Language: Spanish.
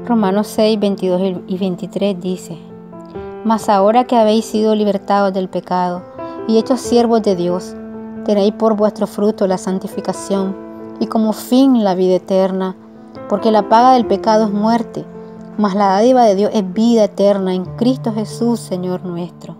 Romanos 6, 22 y 23 dice: Mas ahora que habéis sido libertados del pecado y hechos siervos de Dios, tenéis por vuestro fruto la santificación y como fin la vida eterna, porque la paga del pecado es muerte, mas la dádiva de Dios es vida eterna en Cristo Jesús, Señor nuestro.